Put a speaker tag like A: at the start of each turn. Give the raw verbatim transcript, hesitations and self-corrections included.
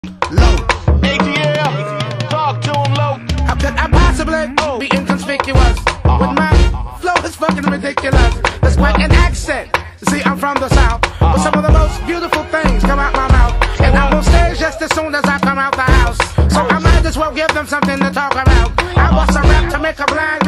A: Low.
B: A T L, talk to him low.
A: How could I possibly oh. be inconspicuous? Uh-huh. With my flow is fucking ridiculous. That's quite an accent. See, I'm from the South, uh-huh. but some of the most beautiful things come out my mouth. And I'm on stage just as soon as I come out the house. So I might as well give them something to talk about. I bust a rap to make a blind